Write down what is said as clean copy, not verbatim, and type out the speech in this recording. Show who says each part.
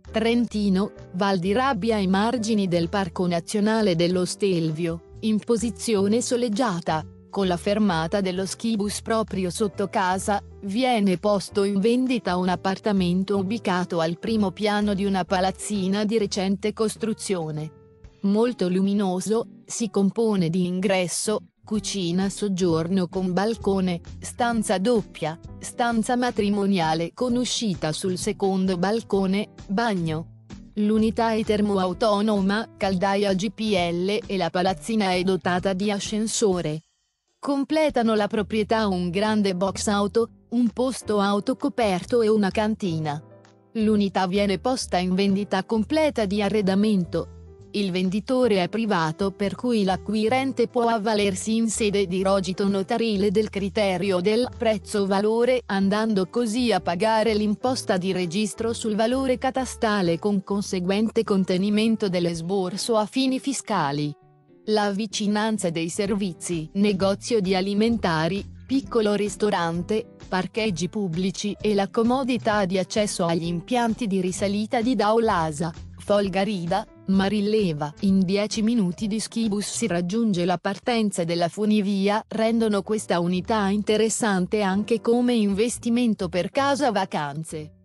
Speaker 1: Trentino, Val di Rabbia ai margini del Parco Nazionale dello Stelvio, in posizione soleggiata, con la fermata dello skibus proprio sotto casa, viene posto in vendita un appartamento ubicato al primo piano di una palazzina di recente costruzione. Molto luminoso, si compone di ingresso, cucina soggiorno con balcone, stanza doppia, stanza matrimoniale con uscita sul secondo balcone, bagno. L'unità è termoautonoma, caldaia GPL e la palazzina è dotata di ascensore. Completano la proprietà un grande box auto, un posto auto coperto e una cantina. L'unità viene posta in vendita completa di arredamento. Il venditore è privato, per cui l'acquirente può avvalersi in sede di rogito notarile del criterio del prezzo-valore, andando così a pagare l'imposta di registro sul valore catastale con conseguente contenimento dell'esborso a fini fiscali. La vicinanza dei servizi, negozio di alimentari, piccolo ristorante, parcheggi pubblici e la comodità di accesso agli impianti di risalita di Daulasa, Folgarida, Marilleva. In 10 minuti di skibus si raggiunge la partenza della funivia, rendono questa unità interessante anche come investimento per casa vacanze.